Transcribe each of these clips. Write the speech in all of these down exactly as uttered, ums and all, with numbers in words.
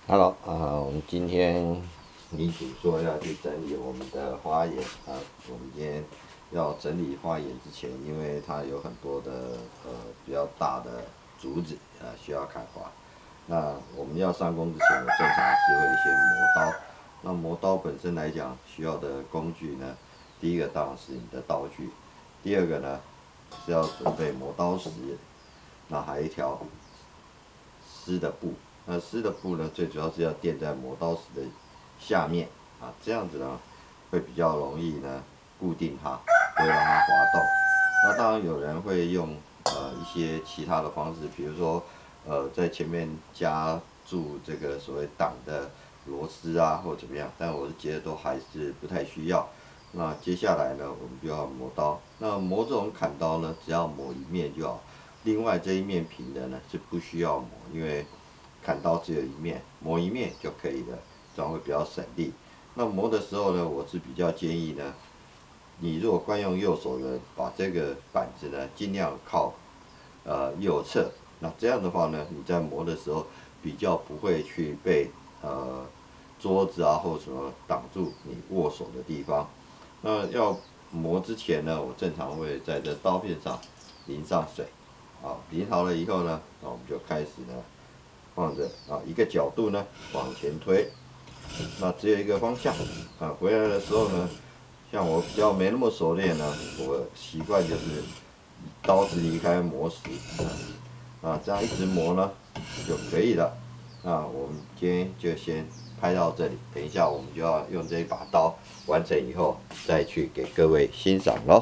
Hello，啊、我们今天女主说要去整理我们的花园啊，我们今天要整理花园之前，因为它有很多的呃比较大的竹子啊需要砍伐。那我们要上工之前，我正常是会先磨刀。那磨刀本身来讲，需要的工具呢，第一个当然是你的刀具，第二个呢是要准备磨刀石，那还有一条湿的布。那湿的布呢，最主要是要垫在磨刀石的下面啊，这样子呢会比较容易呢固定它，不会让它滑动。那当然有人会用呃一些其他的方式，比如说呃在前面加注这个所谓挡的螺丝啊，或怎么样，但我是觉得都还是不太需要。那接下来呢，我们就要磨刀。那磨这种砍刀呢，只要磨一面就好，另外这一面平的呢是不需要磨，因为砍刀只有一面，磨一面就可以了，这样会比较省力。那磨的时候呢，我是比较建议呢，你如果惯用右手的，把这个板子呢尽量靠呃右侧，那这样的话呢，你在磨的时候比较不会去被呃桌子啊或什么挡住你握手的地方。那要磨之前呢，我正常会在这刀片上淋上水，啊，淋好了以后呢，那我们就开始呢。放着啊，一个角度呢往前推，那只有一个方向啊。回来的时候呢，像我比较没那么熟练呢，我习惯就是刀子离开磨石啊，这样一直磨呢就可以了。那我们今天就先拍到这里，等一下我们就要用这一把刀完成以后，再去给各位欣赏喽。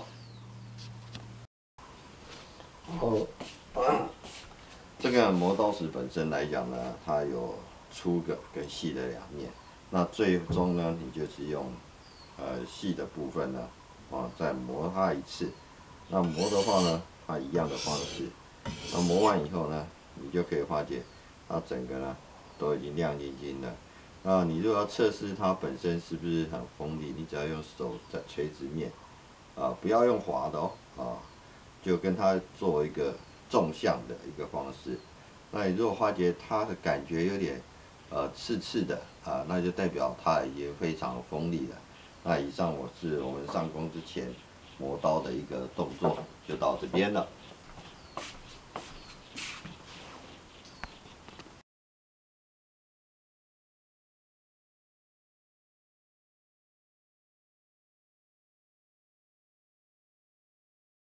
哦。这个磨刀石本身来讲呢，它有粗的跟细的两面。那最终呢，你就是用呃细的部分呢，啊再磨它一次。那磨的话呢，它一样的方式。那磨完以后呢，你就可以发觉它整个呢都已经亮晶晶的。那你如果要测试它本身是不是很锋利，你只要用手在垂直面，啊不要用滑的哦，啊就跟它做一个纵向的一个方式。那你如果发觉它的感觉有点呃刺刺的啊，那就代表它已经非常锋利了。那以上我是我们上工之前磨刀的一个动作，就到这边了。